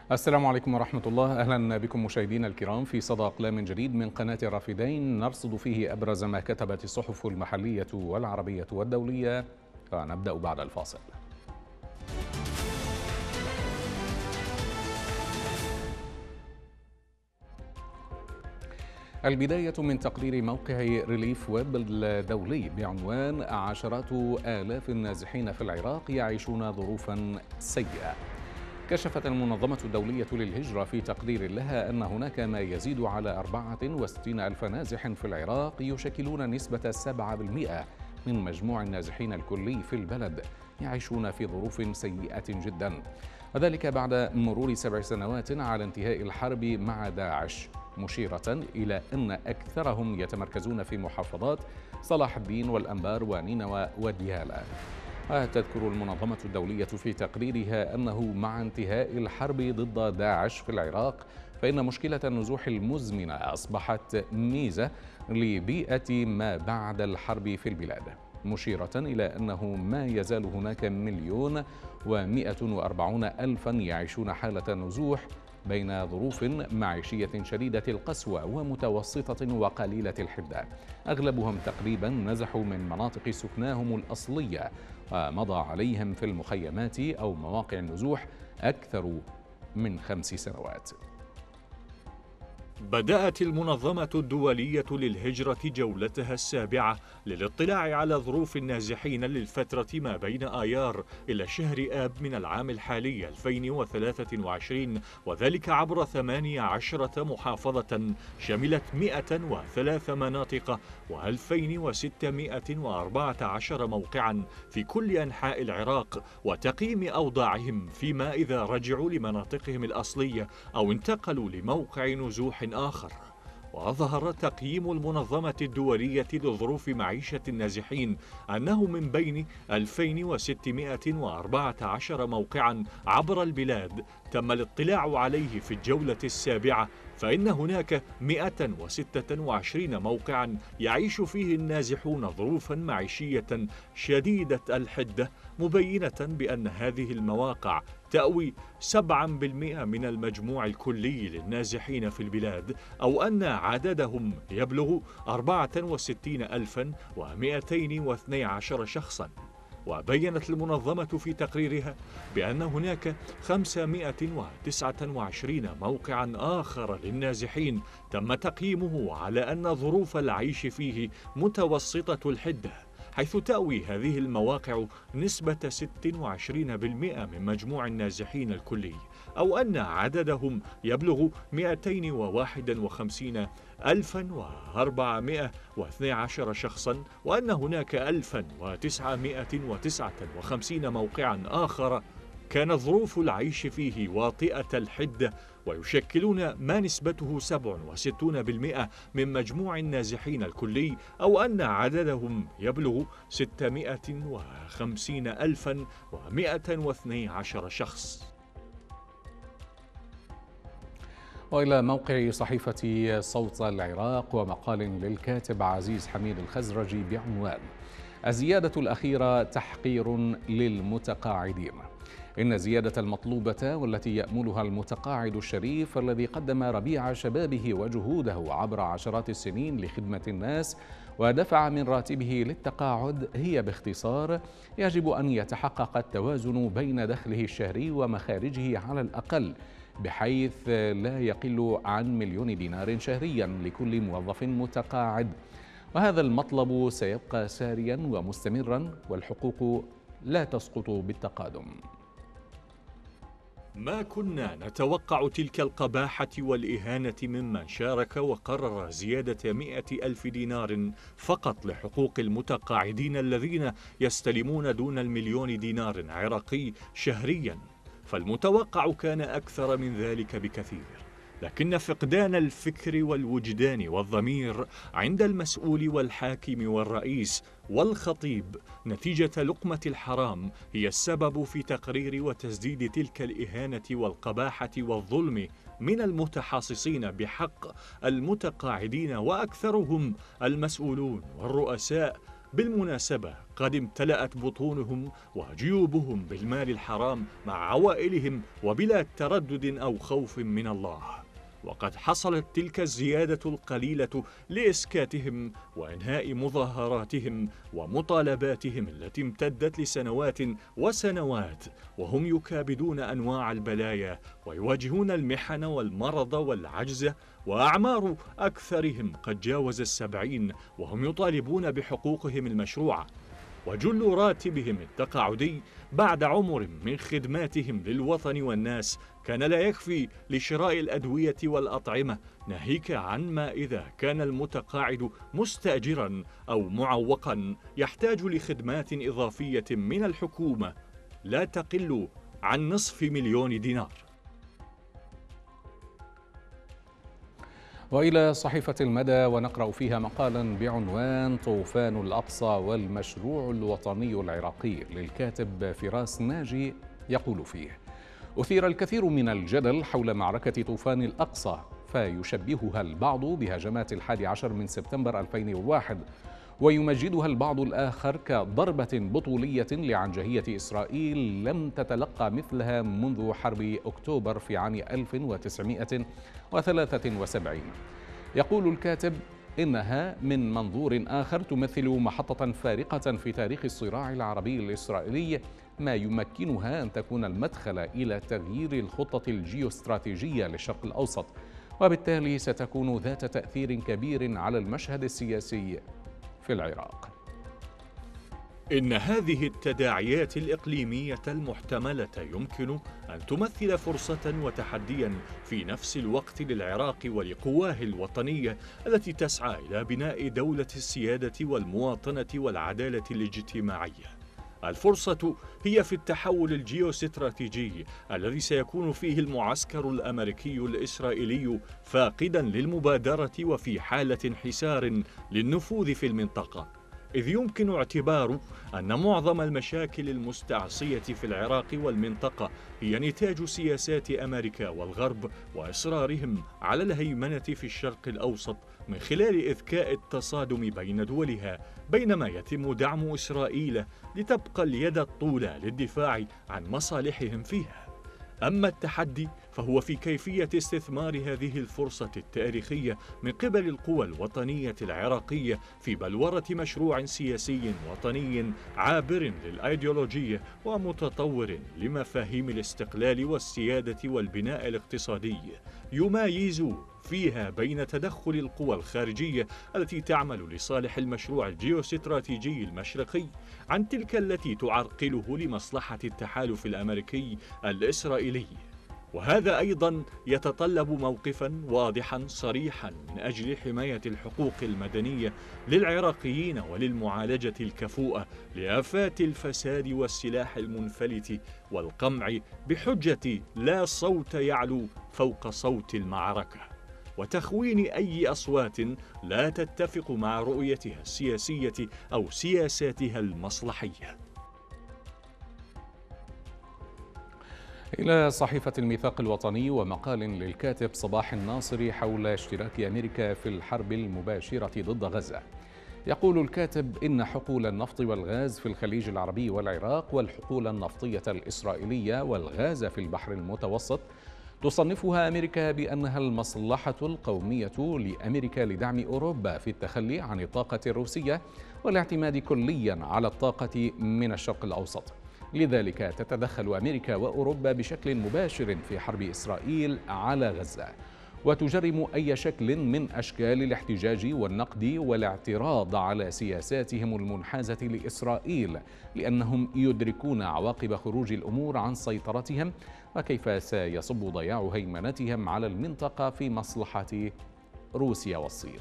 السلام عليكم ورحمة الله. أهلا بكم مشاهدينا الكرام في صدى أقلام جديد من قناة الرافدين، نرصد فيه أبرز ما كتبت الصحف المحلية والعربية والدولية. فنبدأ بعد الفاصل. البداية من تقرير موقع ريليف ويب الدولي بعنوان: عشرات آلاف النازحين في العراق يعيشون ظروفا سيئة. كشفت المنظمة الدولية للهجرة في تقرير لها أن هناك ما يزيد على 64 ألف نازح في العراق، يشكلون نسبة 7% من مجموع النازحين الكلي في البلد، يعيشون في ظروف سيئة جدا، وذلك بعد مرور 7 سنوات على انتهاء الحرب مع داعش، مشيرة إلى أن أكثرهم يتمركزون في محافظات صلاح الدين والأنبار ونينوى وديالى. تذكر المنظمة الدولية في تقريرها أنه مع انتهاء الحرب ضد داعش في العراق، فإن مشكلة النزوح المزمنة أصبحت ميزة لبيئة ما بعد الحرب في البلاد، مشيرة إلى أنه ما يزال هناك 1,140,000 يعيشون حالة نزوح بين ظروف معيشية شديدة القسوة ومتوسطة وقليلة الحدة. أغلبهم تقريبا نزحوا من مناطق سكناهم الأصلية ومضى عليهم في المخيمات أو مواقع النزوح أكثر من 5 سنوات. بدأت المنظمة الدولية للهجرة جولتها السابعة للاطلاع على ظروف النازحين للفترة ما بين آيار إلى شهر آب من العام الحالي 2023، وذلك عبر 18 محافظة شملت 103 مناطق و2614 موقعا في كل أنحاء العراق، وتقييم أوضاعهم فيما إذا رجعوا لمناطقهم الأصلية أو انتقلوا لموقع نزوح آخر. وأظهر تقييم المنظمة الدولية لظروف معيشة النازحين أنه من بين 2614 موقعا عبر البلاد تم الاطلاع عليه في الجولة السابعة، فإن هناك 126 موقعا يعيش فيه النازحون ظروفا معيشية شديدة الحدة، مبينة بأن هذه المواقع تأوي 7% من المجموع الكلي للنازحين في البلاد، أو أن عددهم يبلغ 64,212 شخصاً. وبيّنت المنظمة في تقريرها بأن هناك 529 موقعاً آخر للنازحين تم تقييمه على أن ظروف العيش فيه متوسطة الحدة، حيث تأوي هذه المواقع نسبة 26% من مجموع النازحين الكلي، أو أن عددهم يبلغ 251,412 شخصاً، وأن هناك 1,959 موقعاً آخر كانت ظروف العيش فيه واطئة الحدة، ويشكلون ما نسبته 67% من مجموع النازحين الكلي، أو أن عددهم يبلغ 650,112 شخص. وإلى موقع صحيفة صوت العراق ومقال للكاتب عزيز حميد الخزرجي بعنوان: الزيادة الأخيرة تحقير للمتقاعدين. إن الزيادة المطلوبة والتي يأملها المتقاعد الشريف الذي قدم ربيع شبابه وجهوده عبر عشرات السنين لخدمة الناس ودفع من راتبه للتقاعد هي باختصار: يجب أن يتحقق التوازن بين دخله الشهري ومخارجه على الأقل، بحيث لا يقل عن 1,000,000 دينار شهريا لكل موظف متقاعد. وهذا المطلب سيبقى ساريا ومستمرا، والحقوق لا تسقط بالتقادم. ما كنا نتوقع تلك القباحة والإهانة ممن شارك وقرر زيادة 100,000 دينار فقط لحقوق المتقاعدين الذين يستلمون دون 1,000,000 دينار عراقي شهريا، فالمتوقع كان أكثر من ذلك بكثير. لكن فقدان الفكر والوجدان والضمير عند المسؤول والحاكم والرئيس والخطيب نتيجة لقمة الحرام هي السبب في تقرير وتسديد تلك الإهانة والقباحة والظلم من المتحاصصين بحق المتقاعدين، وأكثرهم المسؤولون والرؤساء بالمناسبة قد امتلأت بطونهم وجيوبهم بالمال الحرام مع عوائلهم وبلا تردد أو خوف من الله. وقد حصلت تلك الزيادة القليلة لإسكاتهم وإنهاء مظاهراتهم ومطالباتهم التي امتدت لسنوات وسنوات، وهم يكابدون أنواع البلايا ويواجهون المحن والمرض والعجز، وأعمار أكثرهم قد جاوز 70 وهم يطالبون بحقوقهم المشروعة، وجل راتبهم التقاعدي بعد عمر من خدماتهم للوطن والناس كان لا يكفي لشراء الأدوية والأطعمة، ناهيك عن ما إذا كان المتقاعد مستأجرا أو معوقا يحتاج لخدمات إضافية من الحكومة لا تقل عن $500,000. وإلى صحيفة المدى ونقرأ فيها مقالا بعنوان طوفان الأقصى والمشروع الوطني العراقي للكاتب فراس ناجي، يقول فيه: أثير الكثير من الجدل حول معركة طوفان الأقصى، فيشبهها البعض بهجمات 11 من سبتمبر 2001، ويمجدها البعض الآخر كضربة بطولية لعنجهية إسرائيل لم تتلقى مثلها منذ حرب أكتوبر في عام 1973. يقول الكاتب إنها من منظور آخر تمثل محطة فارقة في تاريخ الصراع العربي الإسرائيلي، ما يمكنها أن تكون المدخل إلى تغيير الخطة الجيوستراتيجية للشرق الأوسط، وبالتالي ستكون ذات تأثير كبير على المشهد السياسي في العراق. إن هذه التداعيات الإقليمية المحتملة يمكن أن تمثل فرصة وتحديا في نفس الوقت للعراق ولقواه الوطنية التي تسعى إلى بناء دولة السيادة والمواطنة والعدالة الاجتماعية. الفرصة هي في التحول الجيوستراتيجي الذي سيكون فيه المعسكر الأمريكي الإسرائيلي فاقدا للمبادرة وفي حالة انحسار للنفوذ في المنطقة، إذ يمكن اعتبار أن معظم المشاكل المستعصية في العراق والمنطقة هي نتاج سياسات أمريكا والغرب وإصرارهم على الهيمنة في الشرق الأوسط من خلال إذكاء التصادم بين دولها، بينما يتم دعم إسرائيل لتبقى اليد الطولى للدفاع عن مصالحهم فيها. أما التحدي فهو في كيفية استثمار هذه الفرصة التاريخية من قبل القوى الوطنية العراقية في بلورة مشروع سياسي وطني عابر للأيديولوجية ومتطور لمفاهيم الاستقلال والسيادة والبناء الاقتصادي، يمايز فيها بين تدخل القوى الخارجية التي تعمل لصالح المشروع الجيوستراتيجي المشرقي عن تلك التي تعرقله لمصلحة التحالف الأمريكي الإسرائيلي. وهذا أيضا يتطلب موقفا واضحا صريحا من أجل حماية الحقوق المدنية للعراقيين وللمعالجة الكفؤة لآفات الفساد والسلاح المنفلت والقمع بحجة لا صوت يعلو فوق صوت المعركة، وتخوين أي أصوات لا تتفق مع رؤيتها السياسية أو سياساتها المصلحية. إلى صحيفة الميثاق الوطني ومقال للكاتب صباح الناصري حول اشتراك أمريكا في الحرب المباشرة ضد غزة. يقول الكاتب إن حقول النفط والغاز في الخليج العربي والعراق والحقول النفطية الإسرائيلية والغاز في البحر المتوسط تصنفها أمريكا بأنها المصلحة القومية لأمريكا لدعم أوروبا في التخلي عن الطاقة الروسية والاعتماد كليا على الطاقة من الشرق الأوسط. لذلك تتدخل أمريكا وأوروبا بشكل مباشر في حرب إسرائيل على غزة، وتجرم أي شكل من أشكال الاحتجاج والنقد والاعتراض على سياساتهم المنحازة لإسرائيل، لأنهم يدركون عواقب خروج الأمور عن سيطرتهم وكيف سيصب ضياع هيمنتهم على المنطقة في مصلحة روسيا والصين.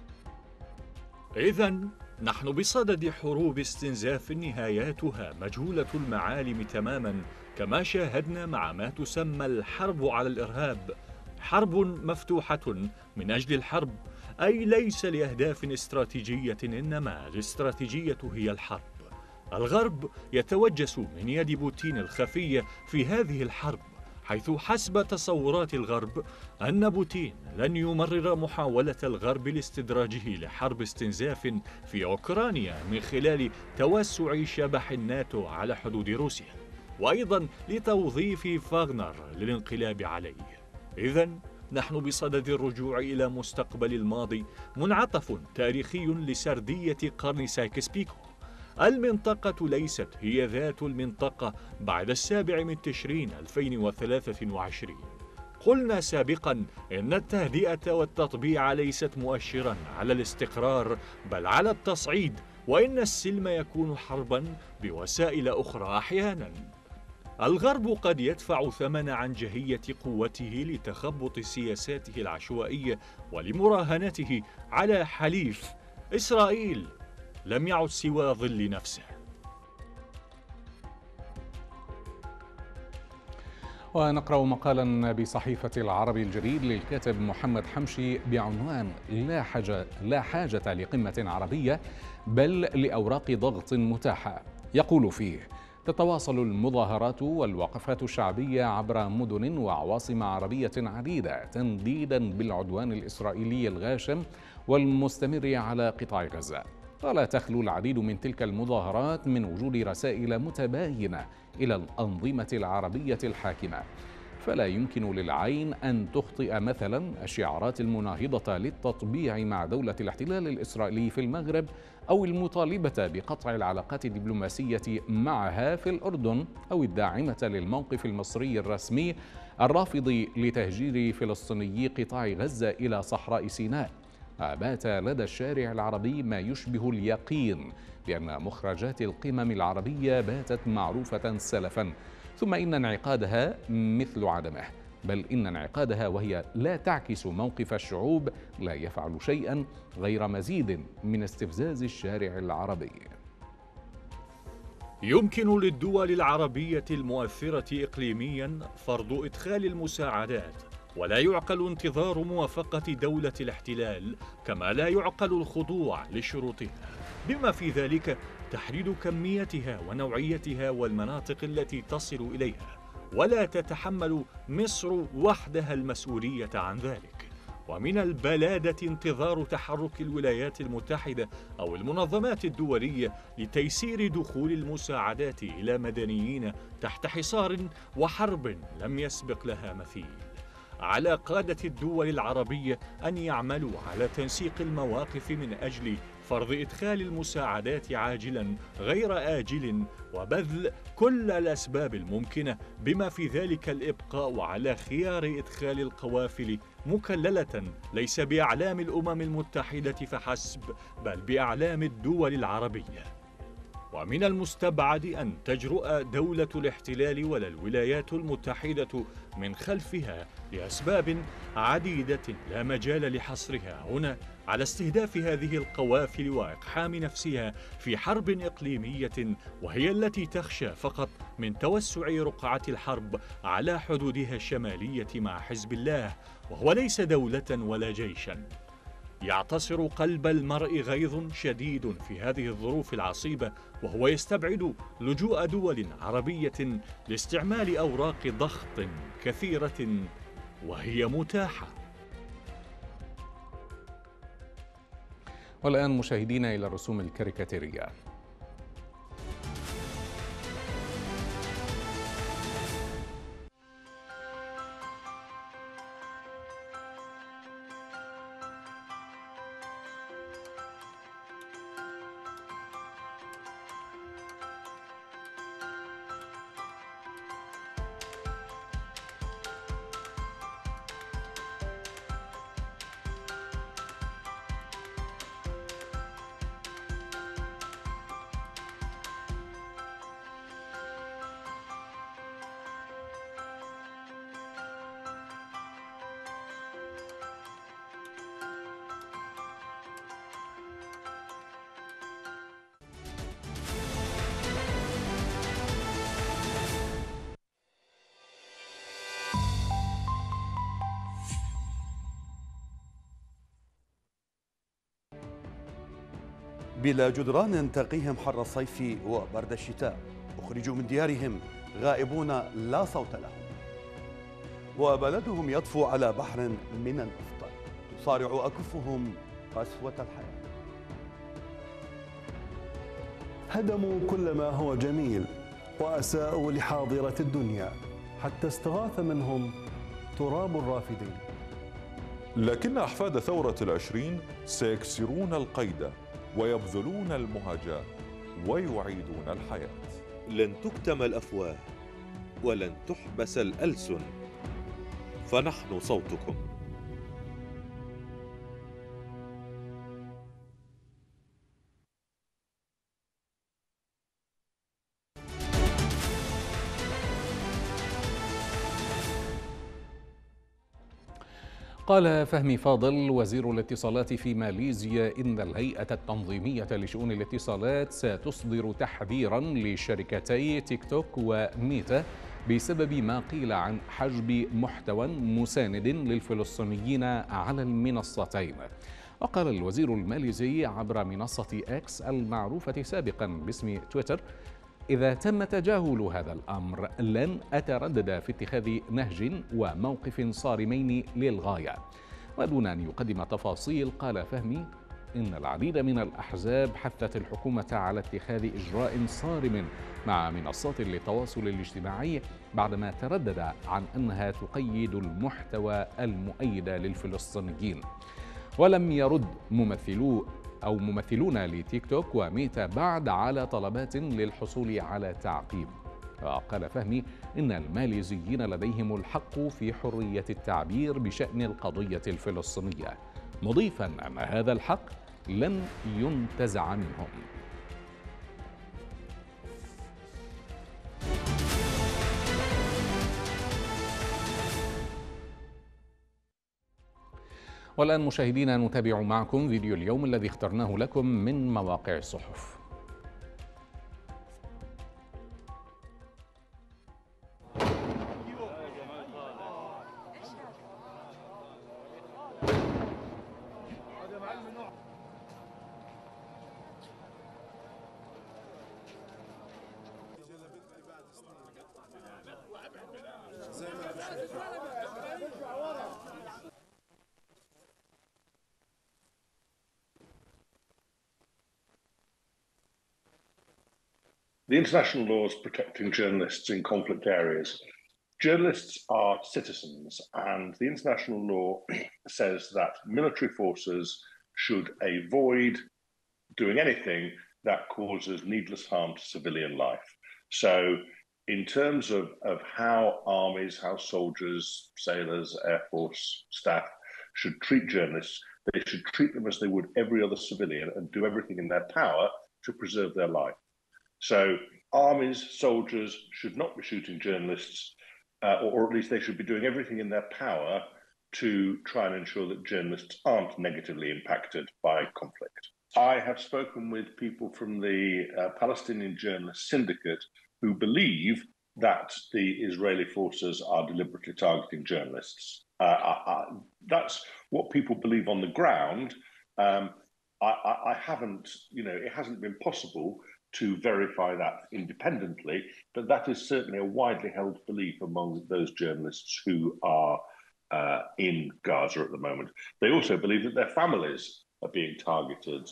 إذن نحن بصدد حروب استنزاف نهاياتها مجهولة المعالم تماما، كما شاهدنا مع ما تسمى الحرب على الإرهاب، حرب مفتوحة من أجل الحرب، أي ليس لأهداف استراتيجية، إنما الاستراتيجية هي الحرب. الغرب يتوجس من يد بوتين الخفية في هذه الحرب، حيث حسب تصورات الغرب أن بوتين لن يمرر محاولة الغرب لاستدراجه لحرب استنزاف في أوكرانيا من خلال توسع شبح الناتو على حدود روسيا، وأيضا لتوظيف فاغنر للانقلاب عليه. إذن نحن بصدد الرجوع إلى مستقبل الماضي، منعطف تاريخي لسردية قرن سايكس بيكو. المنطقة ليست هي ذات المنطقة بعد 7 تشرين 2023. قلنا سابقا إن التهدئة والتطبيع ليست مؤشرا على الاستقرار بل على التصعيد، وإن السلم يكون حربا بوسائل أخرى أحيانا. الغرب قد يدفع ثمن عنجهية قوته لتخبط سياساته العشوائية ولمراهنته على حليف. إسرائيل لم يعد سوى ظل نفسه. ونقرأ مقالا بصحيفة العربي الجديد للكاتب محمد حمشي بعنوان لا حاجة لقمة عربية بل لأوراق ضغط متاحة. يقول فيه: تتواصل المظاهرات والوقفات الشعبية عبر مدن وعواصم عربية عديدة تنديدا بالعدوان الإسرائيلي الغاشم والمستمر على قطاع غزة، ولا تخلو العديد من تلك المظاهرات من وجود رسائل متباينة إلى الأنظمة العربية الحاكمة، فلا يمكن للعين أن تخطئ مثلا الشعارات المناهضة للتطبيع مع دولة الاحتلال الإسرائيلي في المغرب، أو المطالبة بقطع العلاقات الدبلوماسية معها في الأردن، أو الداعمة للموقف المصري الرسمي الرافض لتهجير فلسطيني قطاع غزة إلى صحراء سيناء. بات لدى الشارع العربي ما يشبه اليقين بأن مخرجات القمم العربية باتت معروفة سلفا، ثم إن انعقادها مثل عدمه، بل إن انعقادها وهي لا تعكس موقف الشعوب لا يفعل شيئا غير مزيد من استفزاز الشارع العربي. يمكن للدول العربية المؤثرة إقليميا فرض إدخال المساعدات، ولا يعقل انتظار موافقة دولة الاحتلال، كما لا يعقل الخضوع لشروطها، بما في ذلك تحديد كميتها ونوعيتها والمناطق التي تصل إليها، ولا تتحمل مصر وحدها المسؤولية عن ذلك. ومن البلادة انتظار تحرك الولايات المتحدة أو المنظمات الدولية لتيسير دخول المساعدات إلى مدنيين تحت حصار وحرب لم يسبق لها مثيل. على قادة الدول العربية أن يعملوا على تنسيق المواقف من أجل فرض إدخال المساعدات عاجلا غير آجل، وبذل كل الأسباب الممكنة بما في ذلك الإبقاء على خيار إدخال القوافل مكللة ليس بأعلام الأمم المتحدة فحسب بل بأعلام الدول العربية. ومن المستبعد أن تجرؤ دولة الاحتلال ولا الولايات المتحدة من خلفها لأسباب عديدة لا مجال لحصرها هنا على استهداف هذه القوافل وإقحام نفسها في حرب إقليمية، وهي التي تخشى فقط من توسع رقعة الحرب على حدودها الشمالية مع حزب الله، وهو ليس دولة ولا جيشا. يعتصر قلب المرء غيظ شديد في هذه الظروف العصيبة، وهو يستبعد لجوء دول عربية لاستعمال أوراق ضغط كثيرة وهي متاحة. والآن مشاهدينا إلى الرسوم الكاريكاتيرية. بلا جدران تقيهم حر الصيف وبرد الشتاء، أخرجوا من ديارهم غائبون لا صوت لهم. وبلدهم يطفو على بحر من النفط، تصارع أكفهم قسوة الحياة. هدموا كل ما هو جميل وأساءوا لحاضرة الدنيا حتى استغاث منهم تراب الرافدين. لكن أحفاد ثورة العشرين سيكسرون القيد ويبذلون المهجة ويعيدون الحياة. لن تكتم الأفواه ولن تحبس الألسن، فنحن صوتكم. قال فهمي فاضل وزير الاتصالات في ماليزيا إن الهيئة التنظيمية لشؤون الاتصالات ستصدر تحذيرا لشركتي تيك توك وميتا بسبب ما قيل عن حجب محتوى مساند للفلسطينيين على المنصتين. وقال الوزير الماليزي عبر منصة إكس المعروفة سابقا باسم تويتر: إذا تم تجاهل هذا الأمر لن أتردد في اتخاذ نهج وموقف صارمين للغاية. ودون أن يقدم تفاصيل، قال فهمي إن العديد من الأحزاب حثت الحكومة على اتخاذ إجراء صارم مع منصات التواصل الاجتماعي بعدما تردد عن أنها تقيد المحتوى المؤيد للفلسطينيين. ولم يرد ممثلون لتيك توك وميتا بعد على طلبات للحصول على تعقيب. وقال فهمي إن الماليزيين لديهم الحق في حرية التعبير بشأن القضية الفلسطينية، مضيفا أن هذا الحق لن ينتزع منهم. والآن مشاهدينا نتابع معكم فيديو اليوم الذي اخترناه لكم من مواقع الصحف. The international laws protecting journalists in conflict areas. Journalists are citizens, and the international law says that military forces should avoid doing anything that causes needless harm to civilian life. So in terms of how armies, how soldiers, sailors, Air Force staff should treat journalists, they should treat them as they would every other civilian and do everything in their power to preserve their life. So armies, soldiers should not be shooting journalists, or at least they should be doing everything in their power to try and ensure that journalists aren't negatively impacted by conflict. I have spoken with people from the Palestinian Journalist Syndicate who believe that the Israeli forces are deliberately targeting journalists. That's what people believe on the ground. I haven't, it hasn't been possible to verify that independently, but that is certainly a widely held belief among those journalists who are in Gaza at the moment. They also believe that their families are being targeted.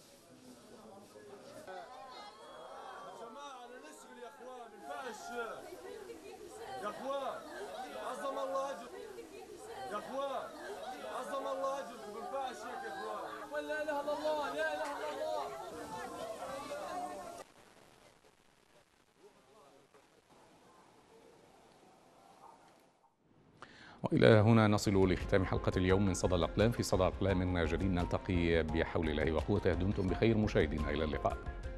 وإلى هنا نصل لختام حلقة اليوم من صدى الأقلام. في صدى أقلام جديد نلتقي بحول الله وقوته. دمتم بخير مشاهدينا، إلى اللقاء.